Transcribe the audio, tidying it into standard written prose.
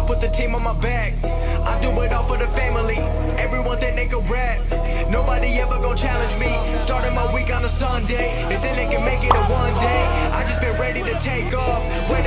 put the team on my back. I do it all for the family. Everyone think they can rap. Nobody ever gon' challenge me. Starting my week on a Sunday, and then they can make it a one day. I just been ready to take off.